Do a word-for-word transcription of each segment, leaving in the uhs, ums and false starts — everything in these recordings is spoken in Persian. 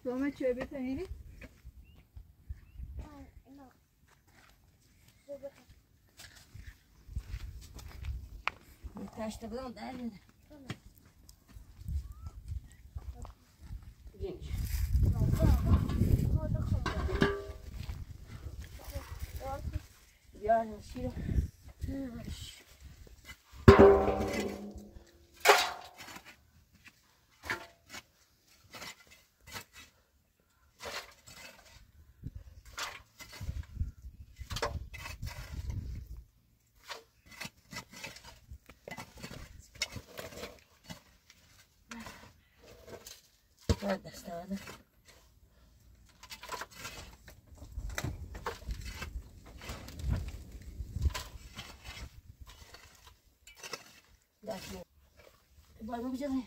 دومه چه بتنیری؟ تاشت بدم داریم. جنش. بیار نشیرم. هذا استوى لكن ضربوا بجميع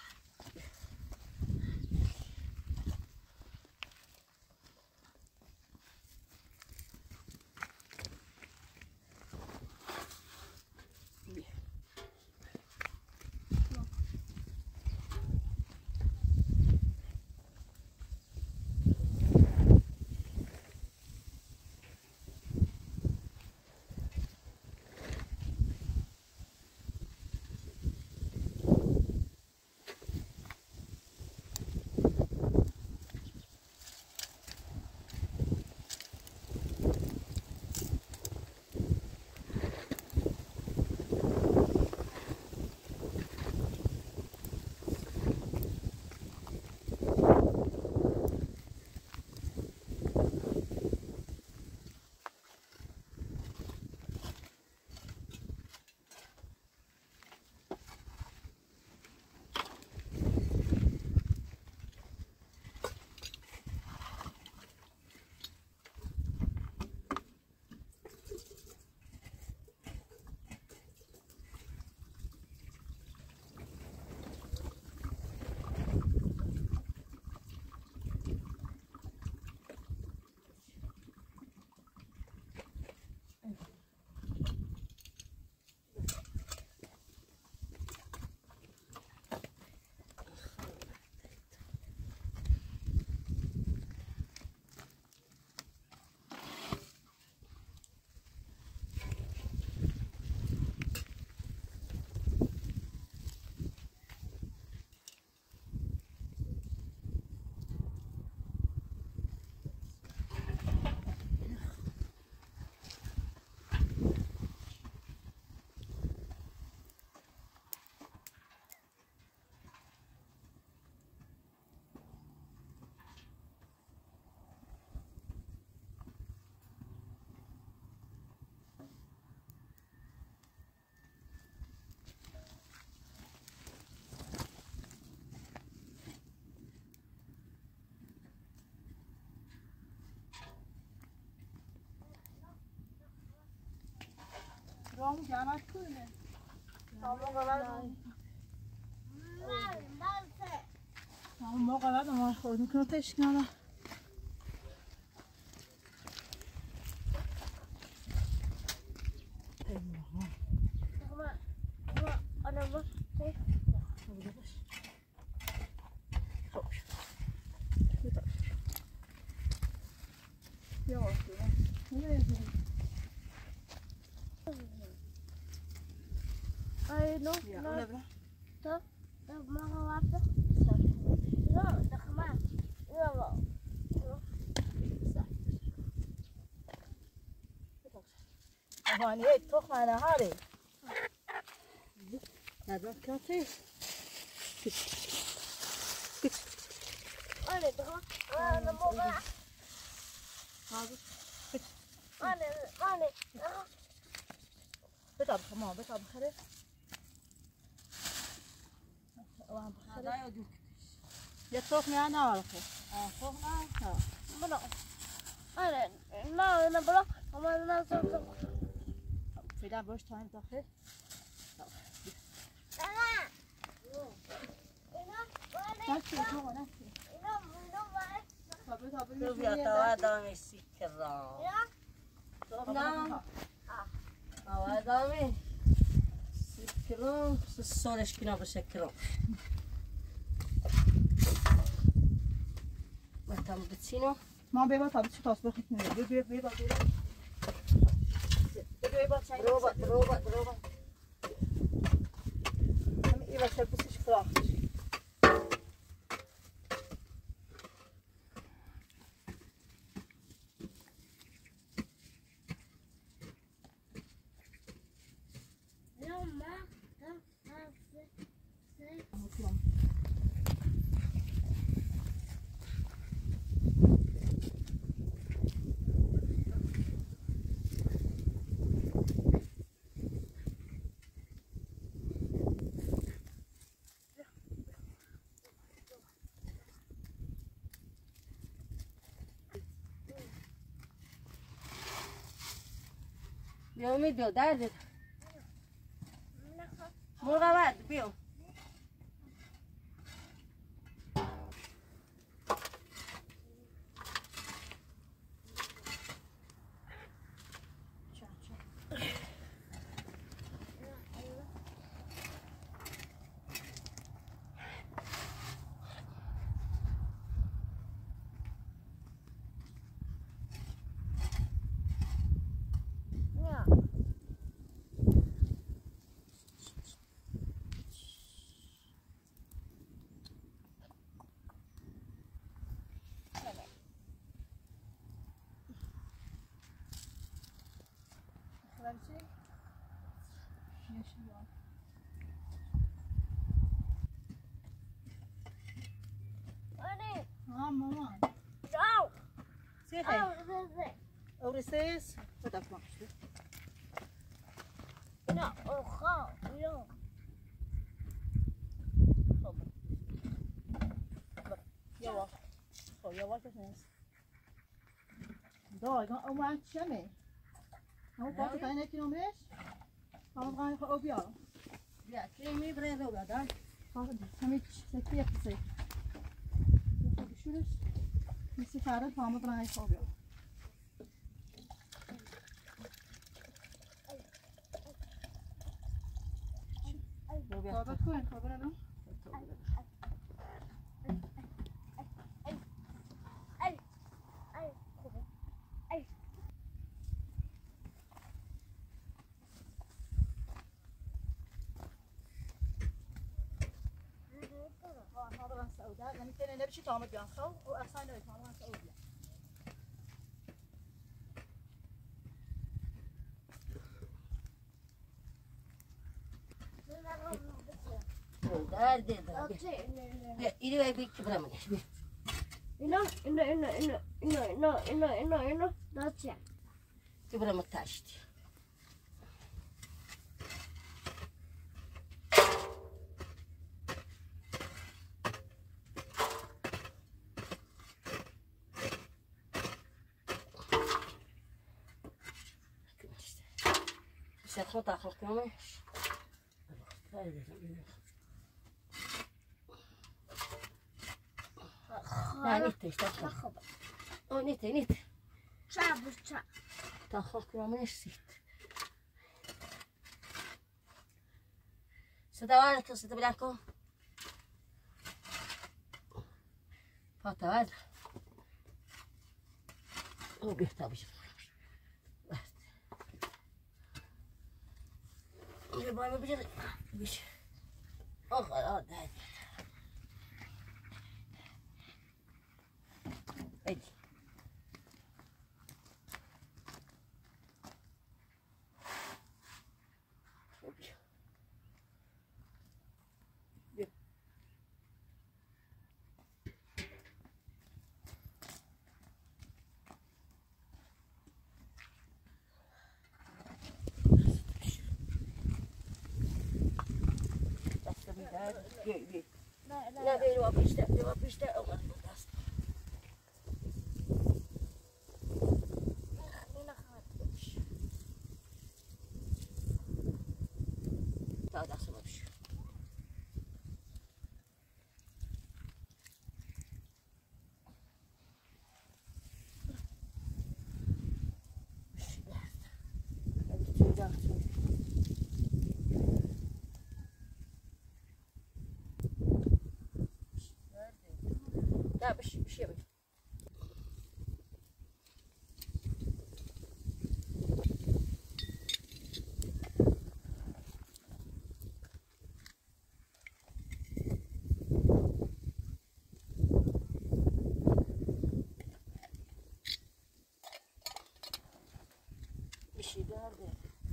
رامو جانت کنه رامو غلط رامو غلط ما خود میکنه تشکنه No, Ja, no. una bra. To, to mogę łapać? No, to chyba. No, هاني هيك تروح معنا هاري هذا كافي أنا تروح أنا مو هذا أنا أنا بتعب كمان بتعب خير هذا يودوك. يتروح معنا عارفه اه تروح معنا بلا أنا لا أنا بلا أما أنا صوت في ده بوش تايم داخل لا نفسي هو نفسي شوف يا توادم السكران. شوف نعم. توادم السكران الصورش كنا بسكران. tam bitsino. ما بيبقى طب شو تصبح كتير بيبقى بيبقى بيبقى بيبقى شيء روبا روبا روبا. هم إيه بس بس فراخ بیام میدو درد مرغ بیام ها ماما أو سيخي أو زي أو رسيس بدك ما شو لا أخا لا يلا خو يلا كناس داي ما أو ما شمي هو باقي تاني كيلو مش هم غاي خو بيا بیا کمی برای رو بدن هذا هميش سكية بسيط شوش نسي فارد هم غاي خو بيا خبر كوين خبر أنا هذا سعودة يعني كنا نبشي طعم بيانخو وأصلا نبي طعم سعودية درد درد بیا ایری وای بیک برای منش بیا إنه إنه إنه إنه إنه إنه إنه إنه لا تشع تو برای متعشتی سخن تاخر کمش لا نيتش تاخر او نيتي نيتي شعب شعب تاخر كمش سيت ستوالك ستبلاكو فاتوال او بيحتاج يبغى بيجري بيش أخ لا ده أدي لا لا لا بيروا بيشتا بيروا بيشتا أو ما بس هنا خالد تعال أحسن أمشي لا بش بش يبي بشی درده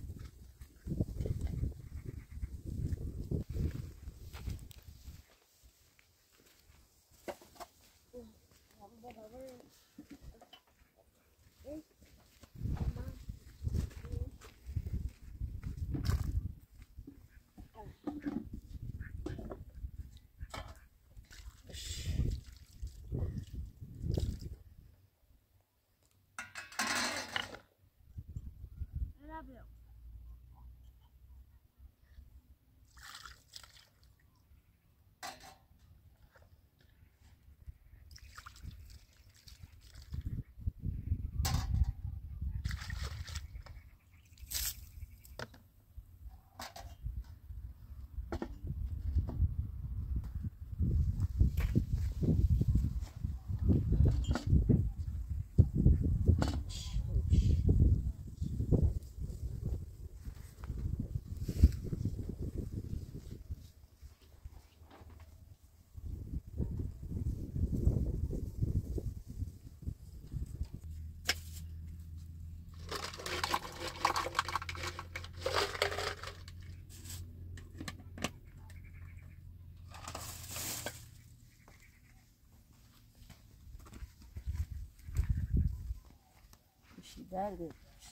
بشی درده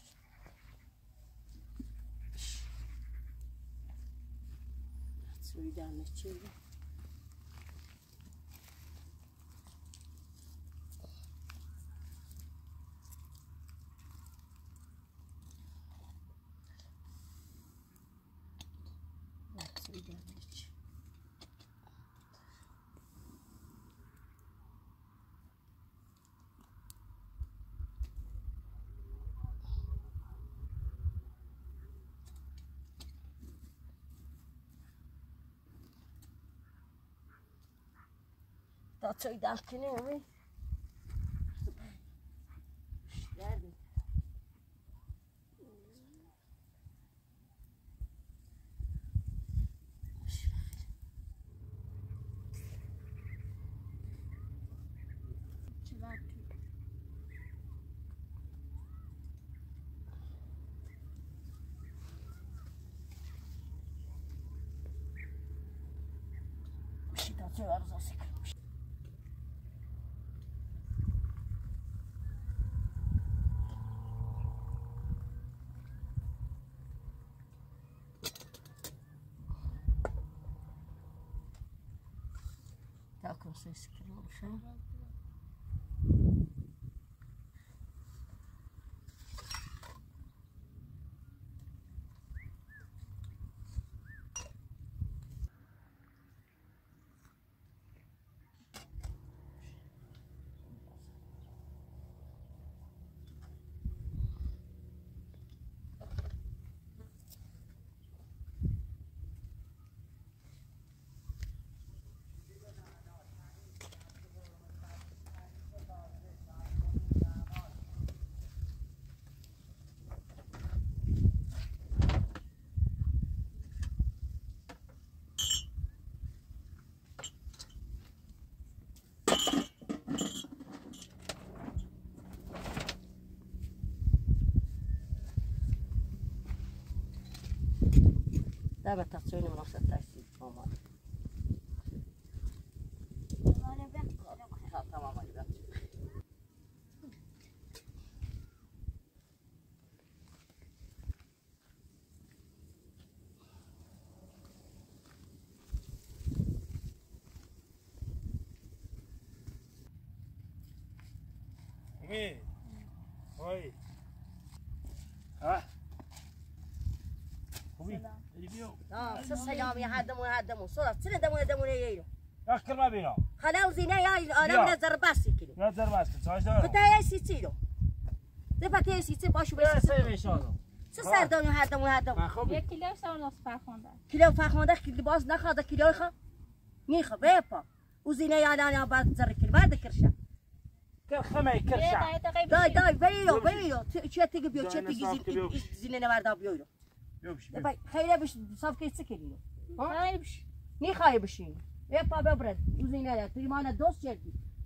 سوی درمه چیه سوی درمه چیه تا چای دم کنه امی درده بشی تا چای ارزاسی کنه تاكل سيس كيلو شو لا بتقصيني من وسط تايسي ماما تمام ماما ايه هاي ها خوبی بیو اه سه يوم يهدموا يهدموا صورة سنة دموا دموا ييلو اخر ما بينا خلاص زينة يا انا من الزرباسي كيلو لا زرباست صايش ده كنت يا سيتيلو دفعت يا سيتي باشو بس يا سيدي شلون سه سر دم يهدموا يهدموا خوبی یک کیلو سواناس فرخنده كيلو فاخونده كيلو باز نخاده كيلو خا نيخه بيبا وزينة يا انا بعد زركل بعد كرشه كل خمي كرشة داي داي بيلو بيلو چه تيجي بيو چه تيجي زينة نوردا بيو يوبش باي خيره بش صف كيس كيلو خایبش نی خواهی بشین یه پا ببرد وزینه ده توی مانه دوست جدی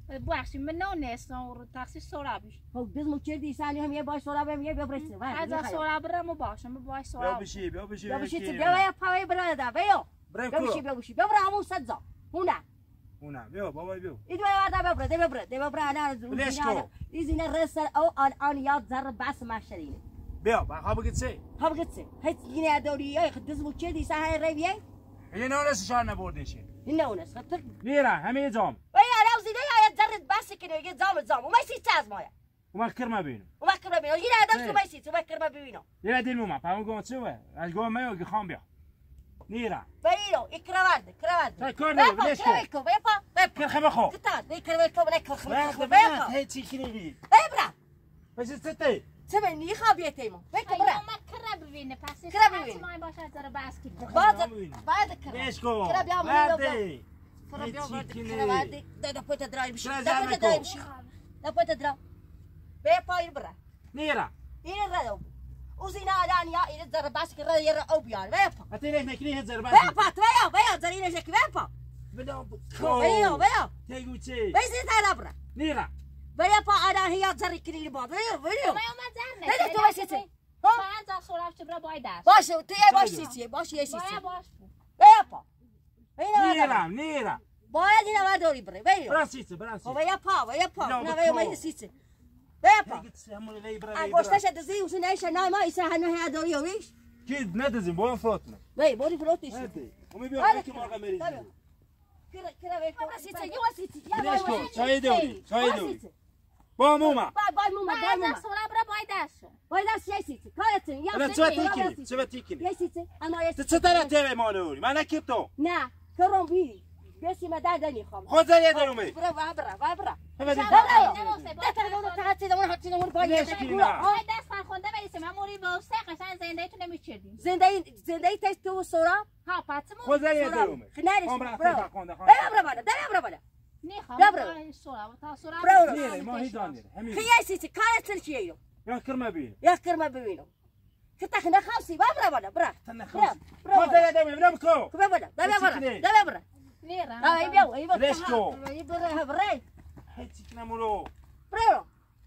بخشی من نه نسون تاکسی سرابیش خب دزمو چردی ثانی هم یه باش سراب هم یه بیا برسه از سراب رم باشم باش بیا سراب بشی بیا بشی بیا بشی بیا بیا پاوی برای دا بیا برای بیا بشی کو بیا بشی بیا برای همون سدزا هونا اونا بیا بابا بیا ایدو یا دا بیا برای بیا برای بیا برای انا ليش كو؟ ایزینا رسل او آن آن یاد زر بس ماشرینه بیا با خواب گتسی هم قصه هیچ گینه داری یا دزمو چردی ثانی رویه یه نونس شان نبردیشه نه اونس خطر میرا همه جام وای انا وزیده یا زر بس کنه یه زام زام و میسی چاز مایا وما كرما بينو و ما کرد ببینم یه آدم تو میسی تو ما کرد ببینم يلا دير موما فهم قوم تسوى القوم ما يوقي خام بيا نيرا ببینم اکروارد کروارد طيب كورنر ليش كو کروارد کو بیا بیا كل خما خو کتاد بیا کروارد کو بیا کروارد کو بيا بیا هي تشيكني بي ابرا بس ستي سمع نی خابیت ایمون بیا ايوه برا ما كرب ببینه پس کرب ببینه. ما باشه زر باس کی بعد بعد کرد ليش كو كرا بيا عملي بردي کرد بیا بعد تشيكني. کروارد ده ده پوت درای بشی كرا ده پوت زعمكو. درای بشی ده پوت درا بیا پای برا نيرا این ردو وزینا آدم یا این زر باس کرد یه رو بیار بیا پا هاتي ليش نكني هزر بس بیا پا تو بیا بیا زرینه شک بیا پا بدهم بیا بیا تيجو تشي بیا زیتا برا نيرا بیا پا آدم هیا زری کنی با بیا بیا ما ما زر نه نه تو واسه چی ها بعد از سراب چه برا باید دست باشه تو یه باش چی باشه یه چی باید باش بیا پا اینا نيرا نيرا باید اینا ما داری بره بیا براسيتي براسيتي بیا پا بیا پا لا، نه بكو. بیا ما چی بیا پا قلت سامر لي برا لي انگشتش دزی و سنایش نه ما ایسا هنو هیا داری ویش كيد ندزم بون فروتنا بیا بودی فروتیش هاتي ومي بيو هيك مرة مريض کرا کرا بیا پا سیتی یه واسیتی ليش كو شاي دوري شاي دوري با موما بای بای موما بای بعد موما از سراب برا باید دست بای دست یه سیتی کارتون یا انا سیتی تشوى تيكني تشوى تيكني یه سیتی اما یه سیتی تتسطر تيري مالوري ما انا كيبتو نه کرم بی بسی ما در دنی خام خذ زي درومي برا برا برا برا هذا ده تلفون تحت دمون حطي دمون باید ليش كنا باید دست فرخونده بریسه من موری با سه قشن زنده تو نمیچردیم زندگی زندگی تست تو سورا ها پاتمون خذ زي درومي خنارش عمرك برا تفا خونده برا برا برا برا برا نیخوام بیا برو. سراب تا سراب برو. نيري ما هي دانير همي خیاسی کارتون چیه يا كرما بين یا کرم ببینم که خنا خاصی برا برا برا تنا برا خذ برا خذ زي درومي بنمكو برا برا برا برا برا برا نیرم اه يبيو يبيو ليش كو؟ برا برا هي تيكنا مولو برا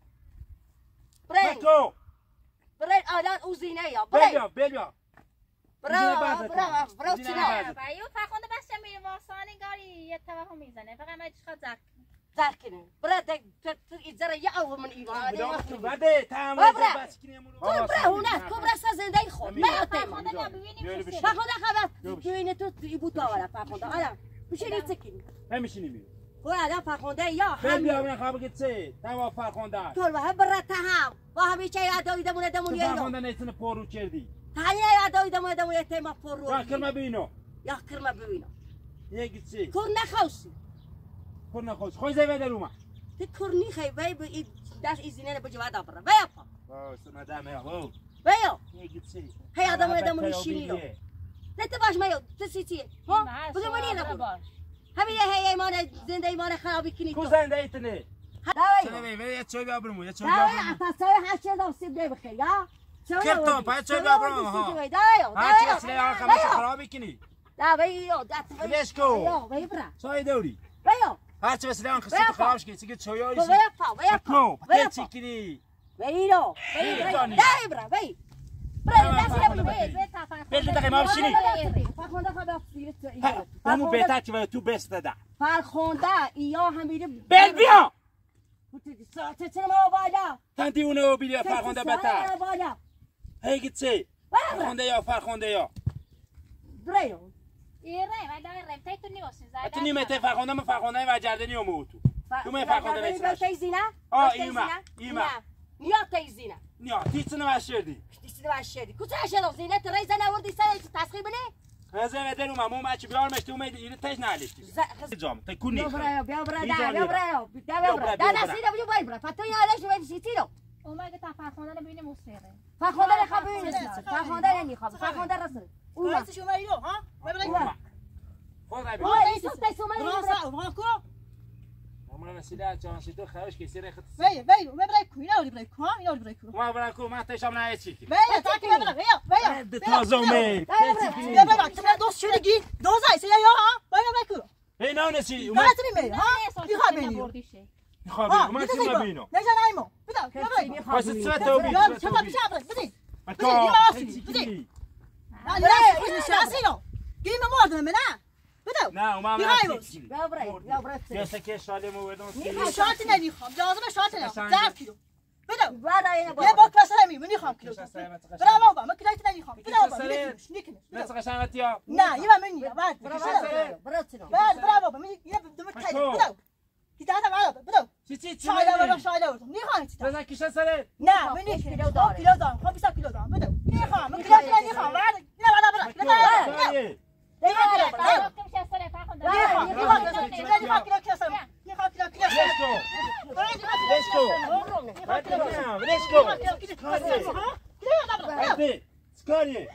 برا مكو برا آدم اوزینه یا بيليا برا بيليا برا برا برا چینا بایو فرخونده بس میره واسانی گاری یه توهم میزنه فقط من چیکار زک زرکنه برا ده ایزره یا او من ایوان بدو بعد تمام برا. بس كني مولو تو برا هناك تو برا زندگی خود ما فرخونده تیم نبینیم بيش. فاخونده خبر ببینه تو ایبوتا ولا فاخونده آدم بشینی تکی همشيني بيو خو آدم فاخونده یا بيليا هم من خواب قتسي توا فرخونده تو به برا تهم با همی چه یادوی دمونه دمونه یا فرخونده نيتنا پورو چردي تانی یادوی دمونه دمونه تیم پرو را كرما بينو یا کرم ببینم هي قتسي کور نخوسی كنا خوش خوش زي دروما تی کور نیخی وی به داش ایزینه بجوا دابرا ویا پا واو مدام يا واو ویا هي قتسي هی آدم دمونه شینی رو نه تو باش میاد تو سیتیه ها بگو منی نبود همین هی ایمان زنده ایمان خرابی کنی تو كو زنده ايتني داوی سلامي يا تشوي بابرمو يا تشوي داوی بابرمو اتاسای هشت دو سیب ده بخیر یا كرتون باید چه ببرم، ها. داوی داوی ها چه سلام خمس خرابي كني داوی یو دات ليش كو؟ یو وی برا شاي دوري ویو ها چه سلام خسيت خرابش كي تيجي تشوي وی پا وی پا كو وی بتي پا كني وی رو وی دانی. داوی برا وی برا دست فاخونده نبود بتي. بيل دقيقه ما بشيني فاخونده خبر فیلت همو بيتا تي تو بس ددا فرخونده یا همیره بيل بيا چه چه ما بالا تنتي اونو بيليا فاخونده بتا بالا هي قتسي فاخونده يا فاخونده يا برایو ایره من دارم رم تای تو نیوسی زاده اتني متى فاخونده ما فاخونده و جردني وموتو تو ما فاخونده بس تیزینا آه، ایما، ایما. یا تیزینا نيا تيتسنا واشردي دیستی واشدی کجا شد زینت رای زن آوردی سر تسخیر بنه هذا بدل ما مو ماتش بيار مش تو ما يدي تاج نالش جام تكوني بیا برایو بیا برایو اینجا بیا برایو بیا برایو دا نسیده بجو باید برا فتو یادش رو بدی سیتیرو اومگه تا فرخونده نبینیم موسیقی فخونده نخوابی نیست فخونده نمیخواب فخونده رسول اوما Reste chez Maïlo, hein? Ouais, voilà. اوما خذ ابي اوما ایسو تیسو من Grand ça, grand quoi? عمرنا سلاح جان شدو خرج كيسير خد Veille, veille, mais break, il a le break, hein? Il a le break. ما براكو ما تشام ناي تشيكي Veille, attends, qu'il va là, veille, veille. تازومي Viens là, tu mets dans ce chili qui, dans ça, c'est là, hein? Veille, break. هي نونسي Arrête de me, hein? Il va venir. بردیشه خابي ما تسمع بينه ليش نايمو بدا بدا بس تسوته وبي شباب شباب بدي مكو بدي لا لا مش شاسينو قيمه مودنا منها بدو لا وما يا يا بري يا بري يا سكي شالي مو ودون نيخام شاتنا نيخام لازم شاتنا زعف كيلو بدو بعد يا يا بري بوك سلامي من نيخام كيلو برا بابا ما كليتنا نيخام بدو بابا نيكني لا تغشانت يا نا يبا مني بعد براتنا بعد برا بابا من يبا بدو متكلم بدو كتاتا معايا بدو تي تي شايله ولا شايله ولا نيخام كتاتا لازم كيش سلام نا من نيكني كيلو دار كيلو دار خمسة كيلو دار بدو نيخام من كليتنا نيخام بعد لا ولا برا لا سكاري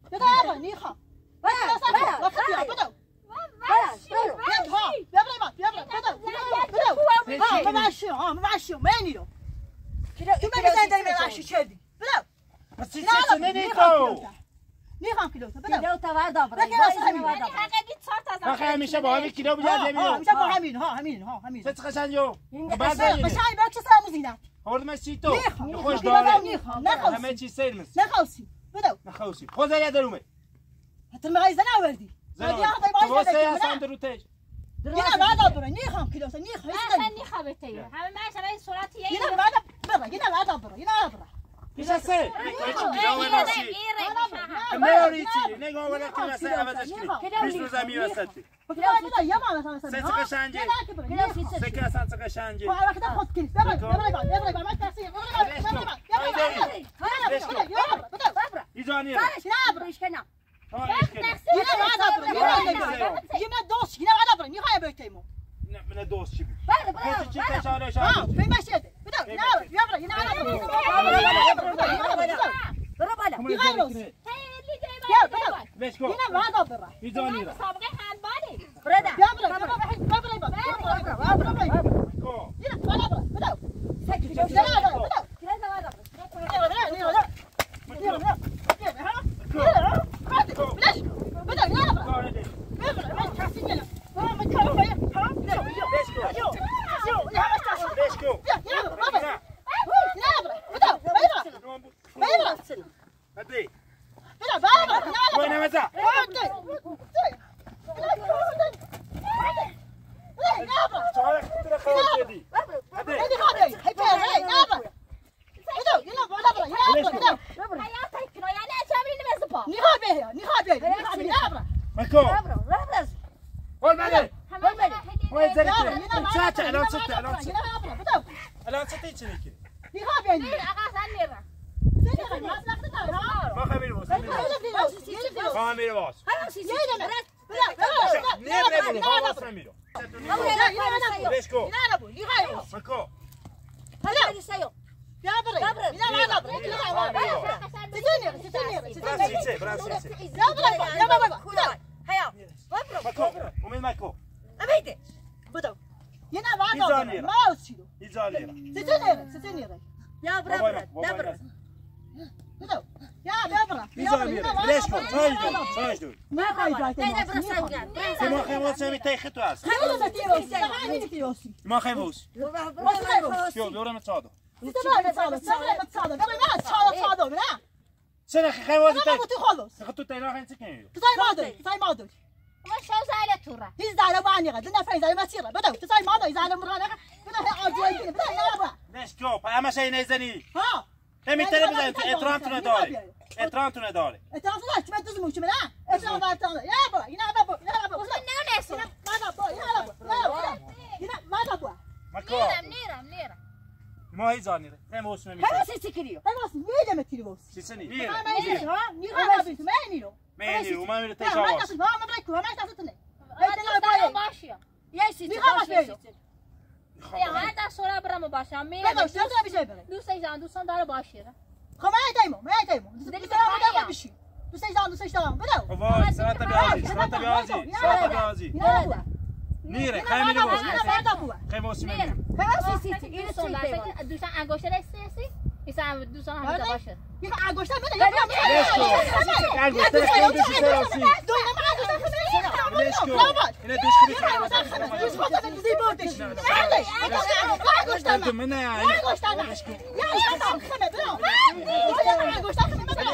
نيخام كيلو بدو كيلو تبع دبر اخي همیشه با همین کیلو بیاد ها نمیاد میشه با همین ها همین ها همین چه قشنگ جو بعد قشنگ بگید قشنگ باید چه سلام زینت خورد مشی تو نخوام خوش نخوام داره نخوام نخوام همه چی سیر مس نخواستی بدو نخوسی خود یا درومه حتی مگه زن آوردی زن ودی آقای باید تو سه بدی هستم درو تیج یه نه بعد برو نخوام کیلو نخوام اصلا نخوابته همه من شبای صورتی یه نه بعد برو یه نه بعد برو یه نه برو کیش سه کیلو ورسی میاری چی نگاه ولی کیلو سه عوضش کنی بیست روز همی وسطی بدو یه ما مثلا سه چه قشنگی سه که اصلا چه قشنگی تو وقتی خود کیل ببر ببر بعد ببر بعد ما کسی ببر بعد ایجانی نه برش کنم ها ایش کنی یه نه بعد برو یه نه دوست یه نه بعد برو میخوای بیتیمو من دوست چی بله خودت چی تشاره ها شاره فين ماشي بدو يا يا برا يا برو بالا يا بدو ليش كو هنا ما دبره ایجانی را مسابقه هندباله بردا يا برا يا برا يا برا يا برا يا برا کو هنا ما دبره بدو سكت لا لا بدو كذا ما دبر لا لا لا لا لا لا ها بدو ليش بدو يا برا يا برا ما تحسين لا ما تكلم ها ليش كو ليش كو يا برا يا برا بدو ما يبرا هدي بدو بابا وين مزا سؤالك ترى خلاص دي هدي حياتك كنا يعني أجامل نمزبا مكو برو برو قول بعدين همه وين زرتي ساعة اعلان ستة اعلان ستة اعلان ستة شريكي أقاس النيرة ما خبير بوس خامير بوس ليش كو مكو براسيتي براسيتي مكو ومن مكو إيجاني يا برا برا إيجاني ليش كو تايدو تايدو ما خايف ما خيموس سامي تايختو أصلا ما خيموس شو دورة متصادو سنة خيموس تاي خطو تاي لا خين سكين ما شو زعلت ترى ليش كو أما شيء نيزني همي تلفزيون إترانتو نداري إترانتو نداري مكو منيرة منيرة ما هي زاني خيموس ممي سيسني نيرة ميني وما ميرو تيجاوز هذا باشيا يا سيدي يا هذا صورة برا مباشرة ميرة دوست ایجان دوستان داره باشیره وای سرات بیازی سرات بیازی سرات بیازی نيرة خيمي لبوس خيموس ممي دوستان داره دوستان انگشتر استرسی ایسان دوستان همه باشر ليش كو انگشتر خيمي دوشي سراسي ليش كو إنا دوش كبير انت منها يا انگشتر من يا انگشتر خمه برو يا انگشتر خمه برو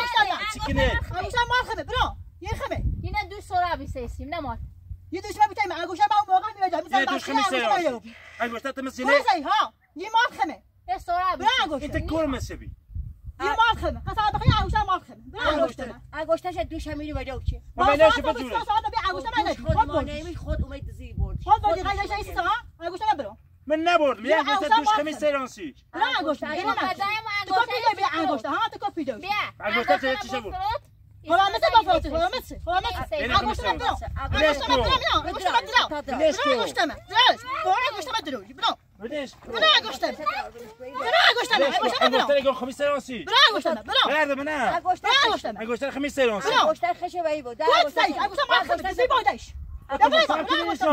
سكنه انگشتر مال خمه برو یه خمه یه دوست سورا بیسیسیم نماد یه دوش ما بتایم انگشتر ما موقع میاد میذارم دوش خميس انگشتر تمسينه وزي ها یه مال خمه یه سورا برو انگشتر انت كل مسبي یه مال خمه قسم بخیر انگشتر مال خمه برو انگشتر انگشتش دوش همیری بده چی ما بلاش بجوره ساعت بی انگشتر من ندید خود ما نمی خود اومد زی برد خود بودی قایدش ایست ها انگشتر برو من نبرد میگم انگشتر دوش خميس سيرانسي برو انگشتر یه برو مقدم تو کپی داری بی انگشتر ها تو کپی داری بیا انگشتر چه چیزه بود خدا مثل با فروت خدا مثل خدا مثل انگشتر برو انگشتر برو انگشتر برو انگشتر برو انگشتر برو برو بدش برو انگشتر برو انگشتر انگشتر برو انگشتر يقول خميس سيرانسي برو انگشتر برو هذا منها انگشتر انگشتر انگشتر خميس سيرانسي انگشتر خشه بایی بود تو سعید انگشتر ما خمه زی بودش انت فاهم كده ليش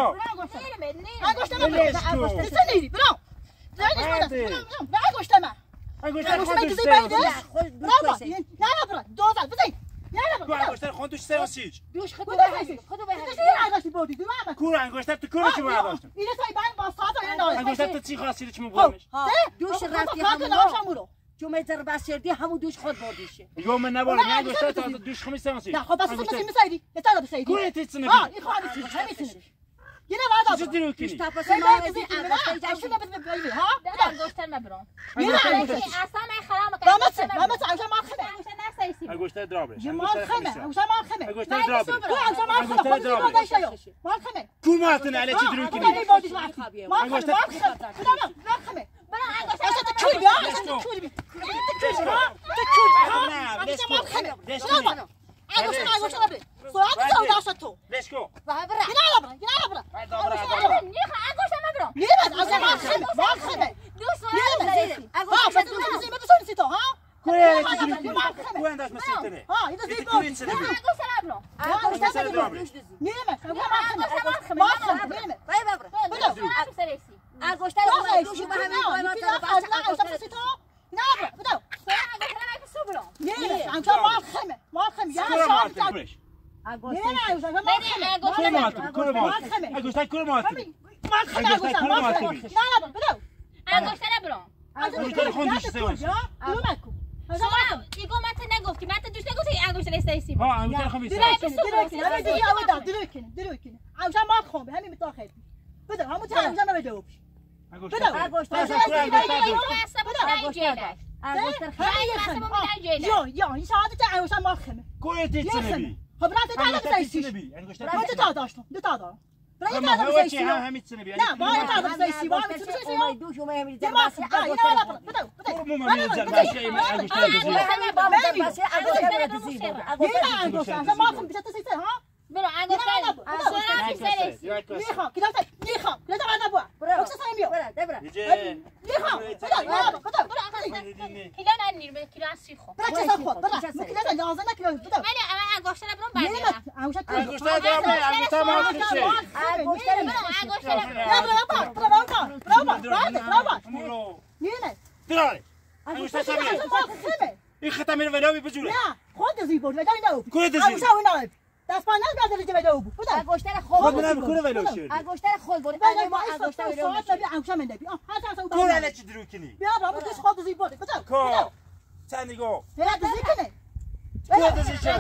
انگشتر برو انگشتر نیری برو زایدش بود برو انگشتر ما انگشتر انگشتر خودش زی بودش سيرانسي برو نه نه برو دوزل بزن نه نه تو برو انگشتر خودش سيرانسي دوش خود خدا به بخیر. خود به تو چه انگشتی بودی تو ما كورة انگشتر تو كورة چی ما داشتم اینه سعید من با ساعت یا نه انگشتر تو چی خاصی چی میگویمش دوش رفتی همون جمعه در بسیردی همون دوش خود بردیشه يوم من نبرد من انگشتر تو دوش خميس سيرانسي نه خب بس تو مسیم سعیدی یه تا سعیدی كورة تيتسنبي ها این خواهد چی همین یه نه چه بعد دیرو دوش کنی تپاس سعید ما من از این کسی انگشتر نه جشن اصلا بس بگی ها انگشتر مبرون انگشتر اصلا من خرام با مس با مس انگشتر ما خمه انگشتر نسیسی انگشتر درابش یه ما خمه انگشتر ما خمه انگشتر درابش تو انگشتر ما خمه خود زی بودش یا ما خمه كل ما تن على چی درو ما کنی زی بودش ما خمه ما خمه ما خمه برو انگشتر اصلا تو کلی ها اصلا تو کلی تو کلی ها تو کلی ها انگشتر ما خمه انگشتر انگشتر بره ساعت تو داشت تو ليش كو و برو یه نه یه نه نیخ انگشتر مبرون یه انگشتر ما خمه ما خمه دوست یه سورا نه ها بس تو زی بتونی سی تو ها كل على چی درو کنی كل انداز مسيتنه ها اینو زی كل بودش تسنبي انگشتر مبرون انگشتر درابش نیمه ما خمه نیمه بایی بابر دوست سورا بیسیسی انگشتر تو دوش دوش به همین پای ما تا تا نه انگشتر سی تو نه بدو انگشتر مبرون نیمه انگشتر ما خمه ما خمه یا كل ما شام تن نیمه انگشتر ما خمه كل ما تن كل ما تن انگشتر كل ما تن ما خمه انگشتر ما خمه نه بدو انگشتر مبرون انگشتر خوندش سوش ایگو من تو نگفتی من تو دوست نگفتی انگشتر استیسی ها انگشتر خميس دروکن همین دیگه آوردم دروکن دروکن انگشتر ما خمه همین بتاخد بدو همون تا انگشتر ما بدو یا یا این ساعت تا انگشتر ما خمه كل تيتسنبي خب رفت تا انگشتر دادم سیسی تيتسنبي انگشتر من دو تا داشتم دو تا دارم برای اما تا هو دادم چی سیسی هم همین تسنبي نه با تا دادم سیسی با من سیسی اومد دوش اومد همین در ما بسی خمه اینا بدو بدو بدو مو ما میذار باشه انگشتر اومد همین بابا در بسی انگشتر زی برد یه انگشتر انگشتر ما خمه بیشتر سیسی ها برو انگشتر سورا بیسیسی میخوام کدام تا میخوام کدام تا بعد نبود برو بکس سایم بیو برو برو يجي میخوام بدو بدو بدو کیلو ننیر به کیلو سی خو برو چه خود برو ممکنه تا لازم نکنه بدو ولی انگشتر برون بعد نه انگشتر انگشتر درابه انگشتر ما کشه انگشتر برو انگشتر نه برو برو برو برو برو برو مولو نه دراره انگشتر سبیه خمه این ختم میره ولایی بجوره نه خود زی بود بدو نه كل تزي انگشتر نه دست پا نه بدو بدو بدو انگشتر خب خود من كل ولو شير انگشتر خود برد بدو ما ما انگشتر انگشتر رو ساعت نبی انگشتر من نبی آه هر تا كل على چی درو کنی بیا برو تو خود زی بود بدو کو ثاني گو هلا تزی کنه كل تزي شير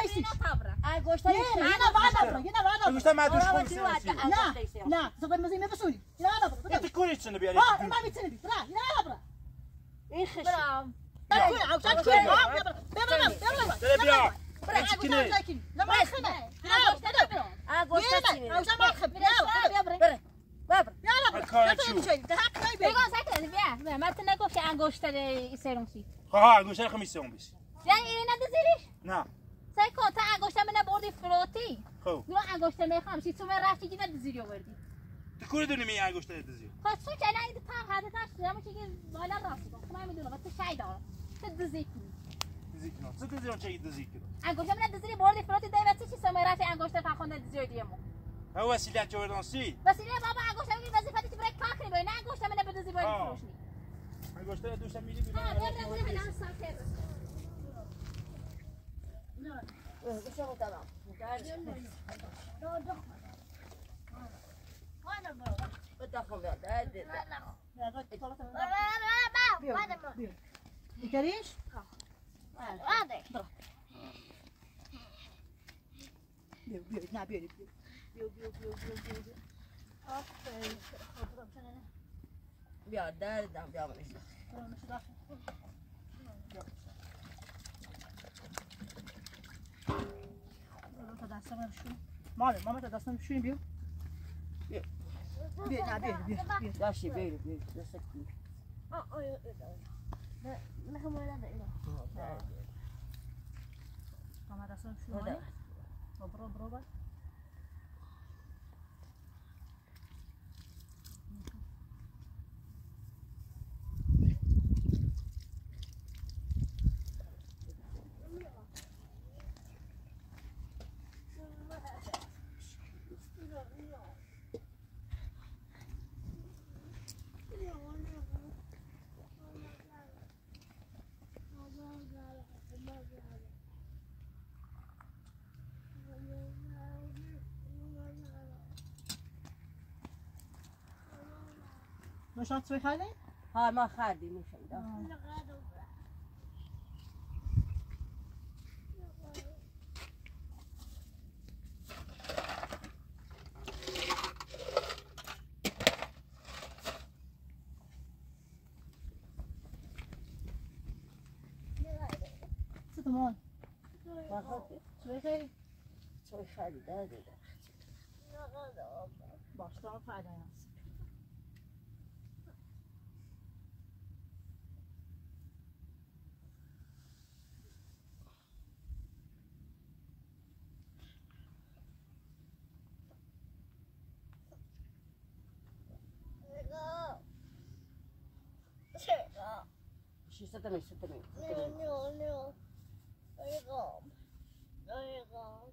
انگشتر نه نه بعد برو نه بعد انگشتر ما دوش خمس نه نه زبر مزی میبسونی نه برو انت كل تسنبي على اه ما بيتسنبي برا لا برا این خشه برو تاكل عاوز تاكل اه يلا يلا يلا بیا برا چکنه لا ما خدنا انگشتر برون انگشتر چی عاوز ما خدنا بیا برو برو برو يلا الكارت برا شو؟ شيء ده حق ما يبي بگو سکت بیا من تو نگفتی انگشتر سرمسی ها انگشتر خميس سوم بس یعنی این ندازیش نه سعی کن تا انگشتر من بردی فروتی خب برو انگشتر میخوام سی تو من رفتی که ندازیری آوردی تو کل دونی می انگشتر تزی خب تو که نه این تا حد تاش دارم که بالا راستی کن من میدونم تو شای دارم تو دزی کنی تزی کنه تو تزی اون چه تزی کنه انگشتر من ندازیری بردی فروتی دیوتی چی سوم رفتی انگشتر تا خونده دزی دیمو هو وسیله جوردانسی وسیله بابا انگشتر میگی وظیفتی که برای کار کنی باید نه انگشتر من بدزی باید فروشی انگشتر دوستم میری ببین ها بیا بیا بیا الان ساکت بسیار تمام بدخل بیکاریش؟ بیا بیا نه بیا بیا بیا بیا بیا بیا بیا آفرین بیا دردم بیا منش تا دستم رو شون ماله ماما تا دستم شون بیا بیا بیا نه بیا بیا بیا داشتی بیا بیا دست کی آه آه نه نه همه نه اینا ماما دستم شون ماله برو برو برو نوشان توی خاله؟ ها ما خردیم میشم چه تمام؟ توی خیلی توی خیلی داده باش دارم فایده هست She said to me, said to me. No, no, no. There you go. There you go.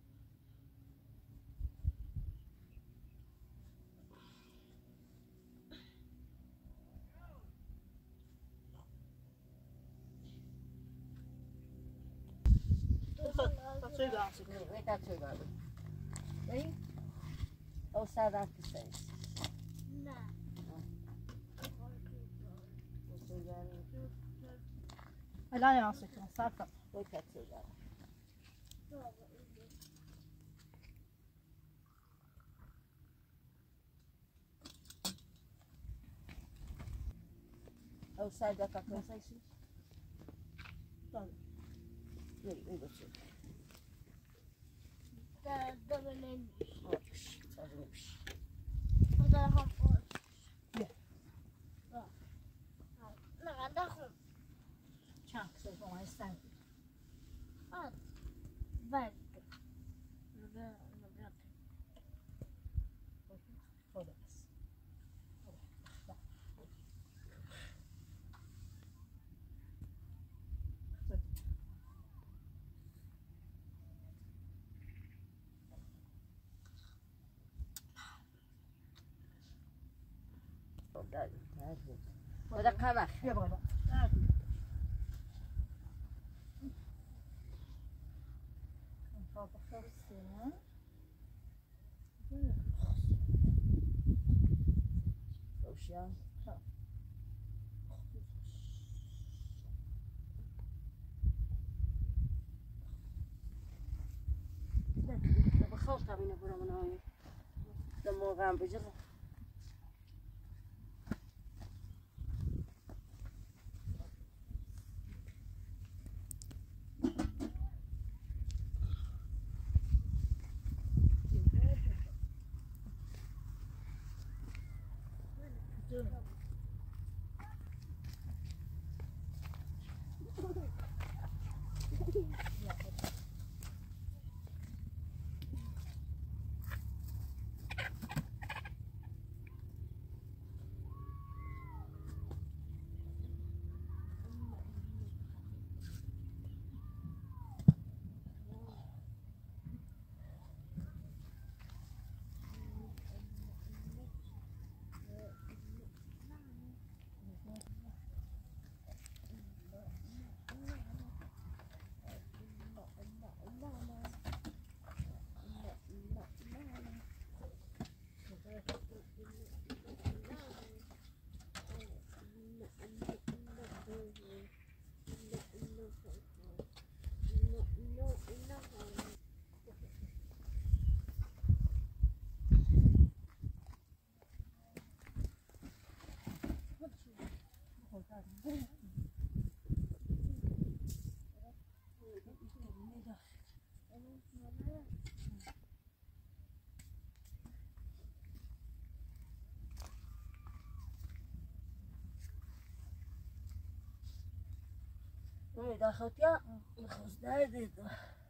That's two glasses. Wait, that's two glasses. Ready? Oh, sad after six. No. الان ناسك صافي Wait, that's two glasses. Oh, sad that got conversation. طيب Wait, wait, wait, wait. ده ده من Oh, psh, doesn't psh. هذا هم بیا نه ده هم چند سال با من استن آه بعد خدا بس Oh, that, that's it. وده كمان. بیا بابا روشن. بخوف تبینه برام نهایی. دماغم بجره. اون داخل یا خواست دارید